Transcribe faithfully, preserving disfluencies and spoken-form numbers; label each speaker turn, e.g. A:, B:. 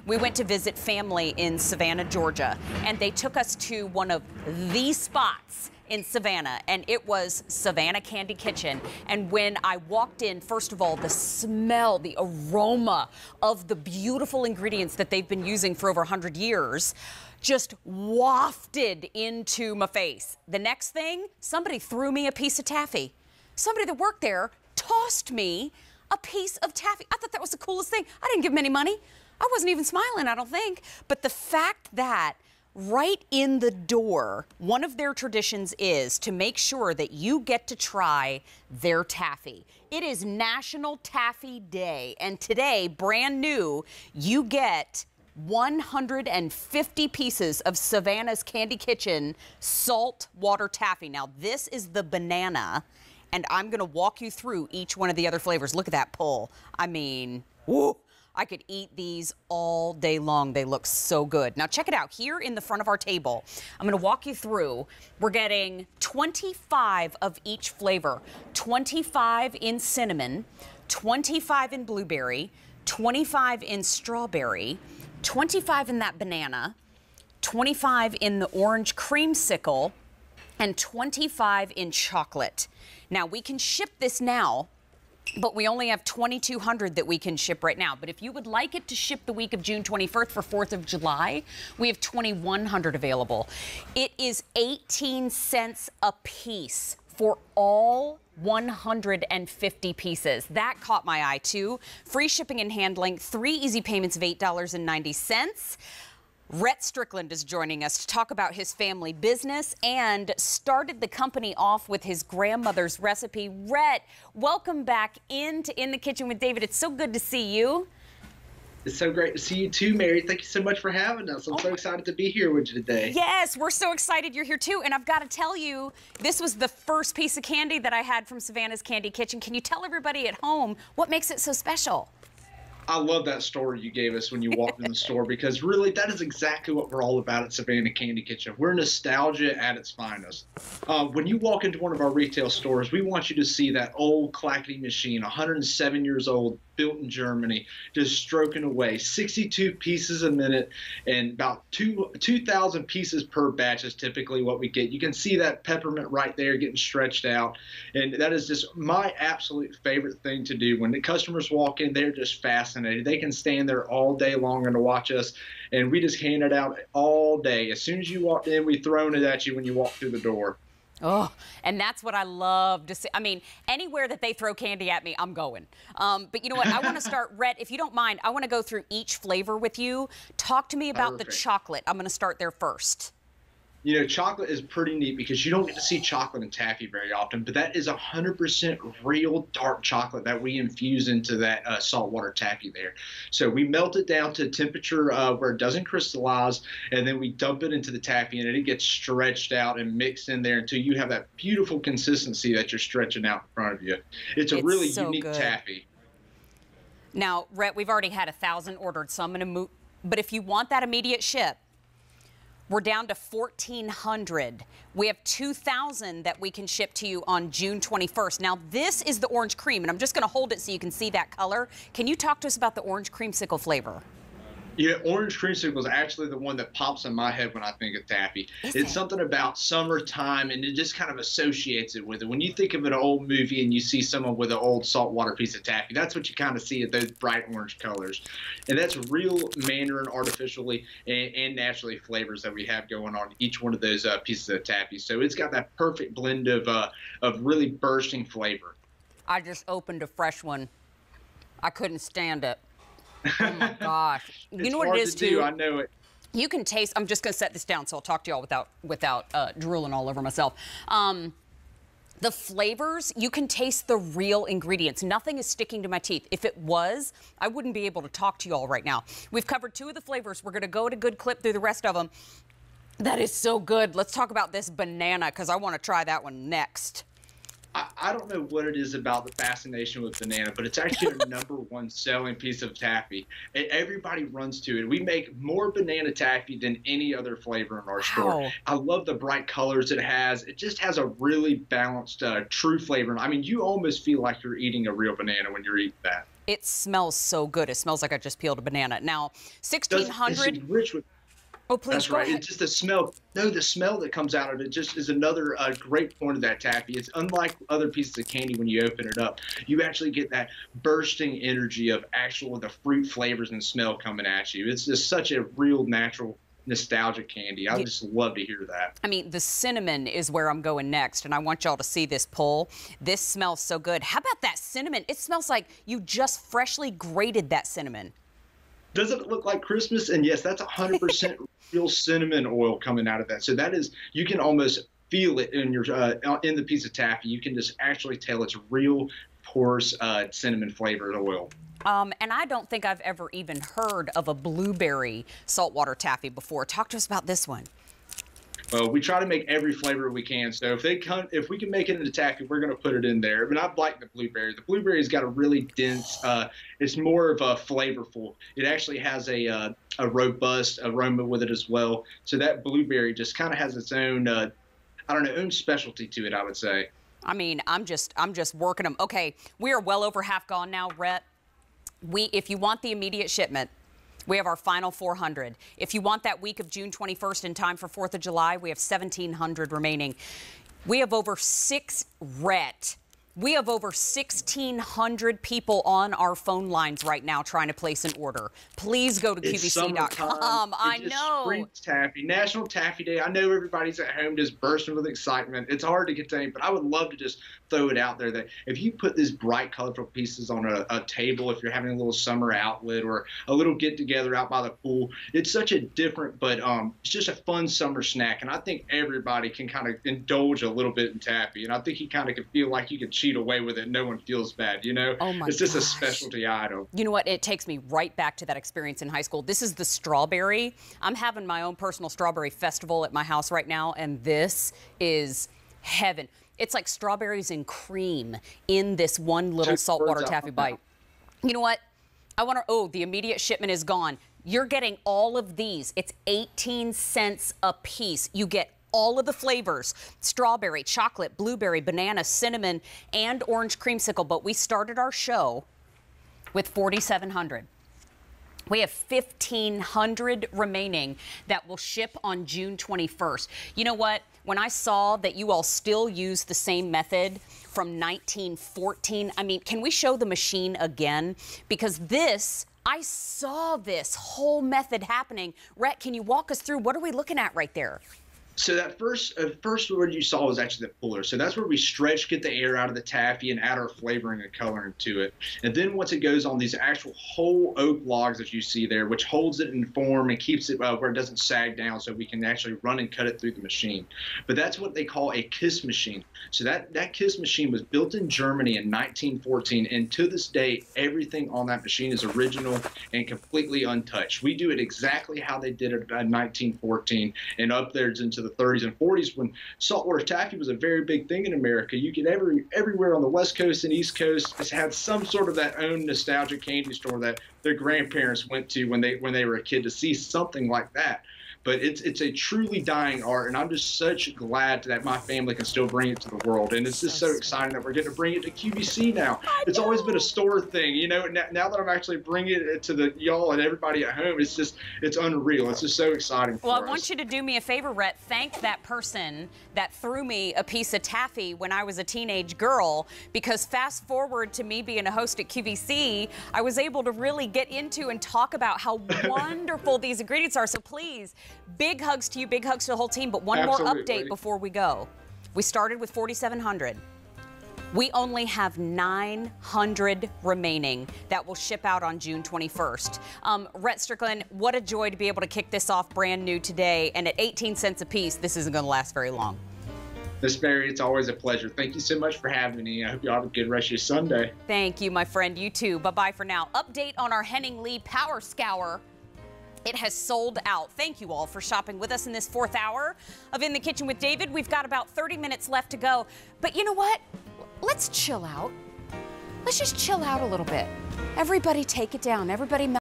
A: We went to visit family in Savannah, Georgia, and they took us to one of the spots in Savannah, and it was Savannah Candy Kitchen. And when I walked in, first of all, the smell, the aroma of the beautiful ingredients that they've been using for over one hundred years just wafted into my face. The next thing, somebody threw me a piece of taffy. Somebody that worked there tossed me a piece of taffy. I thought that was the coolest thing. I didn't give them any money. I wasn't even smiling, I don't think. But the fact that right in the door, one of their traditions is to make sure that you get to try their taffy. It is National Taffy Day, and today, brand new, you get one hundred fifty pieces of Savannah's Candy Kitchen salt water taffy. Now, this is the banana, and I'm gonna walk you through each one of the other flavors. Look at that pull. I mean, whoo. I could eat these all day long. They look so good. Now check it out. Here in the front of our table, I'm gonna walk you through. We're getting twenty-five of each flavor. twenty-five in cinnamon, twenty-five in blueberry, twenty-five in strawberry, twenty-five in that banana, twenty-five in the orange creamsicle, and twenty-five in chocolate. Now we can ship this now, but we only have twenty-two hundred that we can ship right now. But if you would like it to ship the week of June twenty-first for fourth of July, we have twenty-one hundred available. It is eighteen cents a piece for all one hundred fifty pieces. That caught my eye too. Free shipping and handling, three easy payments of eight dollars and ninety cents. Rhett Strickland is joining us to talk about his family business and started the company off with his grandmother's recipe. Rhett, welcome back into In the Kitchen with David. It's so good to see you.
B: It's so great to see you too, Mary. Thank you so much for having us. I'm oh. so excited to be here with you today.
A: Yes, we're so excited you're here too. And I've got to tell you, this was the first piece of candy that I had from Savannah's Candy Kitchen. Can you tell everybody at home what makes it so special?
B: I love that story you gave us when you walked in the store, because really that is exactly what we're all about at Savannah Candy Kitchen. We're nostalgia at its finest. Uh, when you walk into one of our retail stores, we want you to see that old clackety machine, one hundred seven years old, built in Germany, just stroking away. sixty-two pieces a minute and about two two thousand pieces per batch is typically what we get. You can see that peppermint right there getting stretched out, and that is just my absolute favorite thing to do. When the customers walk in, they're just fascinated. They can stand there all day long and to watch us, and we just hand it out all day. As soon as you walk in, we thrown it at you when you walk through the door.
A: Oh, and that's what I love to see. I mean, anywhere that they throw candy at me, I'm going. Um, but you know what? I want to start, Rhett, if you don't mind, I want to go through each flavor with you. Talk to me about Perfect. the chocolate. I'm going to start there first.
B: You know, chocolate is pretty neat because you don't get to see chocolate and taffy very often, but that is one hundred percent real dark chocolate that we infuse into that uh, saltwater taffy there. So we melt it down to a temperature uh, where it doesn't crystallize, and then we dump it into the taffy, and it gets stretched out and mixed in there until you have that beautiful consistency that you're stretching out in front of you. It's a it's really so unique good. taffy.
A: Now, Rhett, we've already had a thousand ordered, so I'm going to move. But if you want that immediate ship, we're down to fourteen hundred. We have two thousand that we can ship to you on June twenty-first. Now, this is the orange cream, and I'm just going to hold it so you can see that color. Can you talk to us about the orange creamsicle flavor?
B: Yeah, orange creamsicle is actually the one that pops in my head when I think of taffy. Is it's it? something about summertime, and it just kind of associates it with it. When you think of an old movie and you see someone with an old saltwater piece of taffy, that's what you kind of see at those bright orange colors. And that's real Mandarin artificially and, and naturally flavors that we have going on each one of those uh, pieces of taffy. So it's got that perfect blend of, uh, of really bursting flavor.
A: I just opened a fresh one. I couldn't stand it. Oh my gosh. You know what it is,
B: to
A: too?
B: Do. I know it.
A: You can taste, I'm just going to set this down so I'll talk to y'all without, without uh, drooling all over myself. Um, the flavors, you can taste the real ingredients. Nothing is sticking to my teeth. If it was, I wouldn't be able to talk to y'all right now. We've covered two of the flavors. We're going to go at a good clip through the rest of them. That is so good. Let's talk about this banana because I want to try that one next.
B: I, I don't know what it is about the fascination with banana, but it's actually our number one selling piece of taffy. And everybody runs to it. We make more banana taffy than any other flavor in our wow. store. I love the bright colors it has. It just has a really balanced, uh, true flavor. I mean, you almost feel like you're eating a real banana when you're eating that.
A: It smells so good. It smells like I just peeled a banana. Now, sixteen hundred.
B: It's rich with.
A: Oh, please
B: That's
A: go
B: right.
A: ahead.
B: It's just the smell. No, the smell that comes out of it just is another uh, great point of that taffy. It's unlike other pieces of candy when you open it up. You actually get that bursting energy of actual the fruit flavors and smell coming at you. It's just such a real natural nostalgic candy. I
A: Yeah.
B: just love to hear that.
A: I mean, the cinnamon is where I'm going next, and I want y'all to see this pull. This smells so good. How about that cinnamon? It smells like you just freshly grated that cinnamon.
B: Doesn't it look like Christmas? And yes, that's one hundred percent real cinnamon oil coming out of that. So that is, you can almost feel it in your uh, in the piece of taffy. You can just actually tell it's real porous uh, cinnamon flavored oil.
A: Um, and I don't think I've ever even heard of a blueberry saltwater taffy before. Talk to us about this one.
B: Well, we try to make every flavor we can. So if they come, if we can make it into taffy, we're going to put it in there. But I like the blueberry. The blueberry's got a really dense. Uh, it's more of a flavorful. It actually has a uh, a robust aroma with it as well. So that blueberry just kind of has its own, uh, I don't know, own specialty to it, I would say.
A: I mean, I'm just, I'm just working them. Okay, we are well over half gone now, Rhett. We, if you want the immediate shipment, we have our final four hundred. If you want that week of June twenty-first in time for fourth of July, we have seventeen hundred remaining. We have over six, Rhett. We have over sixteen hundred people on our phone lines right now trying to place an order. Please go to Q V C dot com. I know.
B: Screams taffy. National Taffy Day. I know everybody's at home just bursting with excitement. It's hard to contain, but I would love to just throw it out there that if you put these bright, colorful pieces on a, a table, if you're having a little summer outlet or a little get-together out by the pool, it's such a different, but um, it's just a fun summer snack. And I think everybody can kind of indulge a little bit in taffy. And I think you kind of can feel like you can cheat away with it. No one feels bad, you know?
A: Oh my
B: It's just
A: gosh.
B: a specialty item.
A: You know what? It takes me right back to that experience in high school. This is the strawberry. I'm having my own personal strawberry festival at my house right now, and this is heaven. It's like strawberries and cream in this one little
B: Two
A: saltwater
B: birds
A: taffy
B: out.
A: bite. You know what? I want to, oh, the immediate shipment is gone. You're getting all of these. It's eighteen cents a piece. You get all of the flavors: strawberry, chocolate, blueberry, banana, cinnamon, and orange creamsicle. But we started our show with forty-seven hundred. We have fifteen hundred remaining that will ship on June twenty-first. You know what? When I saw that you all still use the same method from nineteen fourteen, I mean, can we show the machine again? Because this, I saw this whole method happening. Rhett, can you walk us through? What are we looking at right there?
B: So that first uh, first word you saw was actually the puller. So that's where we stretch, get the air out of the taffy, and add our flavoring and coloring to it. And then once it goes on these actual whole oak logs that you see there, which holds it in form and keeps it uh, where it doesn't sag down, so we can actually run and cut it through the machine. But that's what they call a KISS machine. So that, that KISS machine was built in Germany in nineteen fourteen, and to this day, everything on that machine is original and completely untouched. We do it exactly how they did it in nineteen fourteen, and up there into the thirties and forties when saltwater taffy was a very big thing in America. You could every everywhere on the West Coast and East Coast has had some sort of that own nostalgic candy store that their grandparents went to when they when they were a kid to see something like that. But it's it's a truly dying art, and I'm just such glad that my family can still bring it to the world. And it's just so exciting that we're getting to bring it to Q V C now. It's always been a store thing, you know. Now, now that I'm actually bringing it to the y'all and everybody at home, it's just it's unreal. It's just so exciting for
A: Well, I
B: us.
A: want you to do me a favor, Rhett. Thank that person that threw me a piece of taffy when I was a teenage girl, because fast forward to me being a host at Q V C, I was able to really get into and talk about how wonderful these ingredients are. So please, big hugs to you, big hugs to the whole team. But one more
B: Absolutely.
A: update before we go. We started with forty-seven hundred. We only have nine hundred remaining that will ship out on June twenty-first. Um, Rhett Strickland, what a joy to be able to kick this off brand new today. And at eighteen cents a piece, this isn't going to last very long.
B: Miss Mary, it's always a pleasure. Thank you so much for having me. I hope you all have a good rest of your Sunday.
A: Thank you, my friend. You too. Bye-bye for now. Update on our Henning Lee Power Scour. It has sold out. Thank you all for shopping with us in this fourth hour of In the Kitchen with David. We've got about thirty minutes left to go. But you know what? Let's chill out. Let's just chill out a little bit. Everybody take it down. Everybody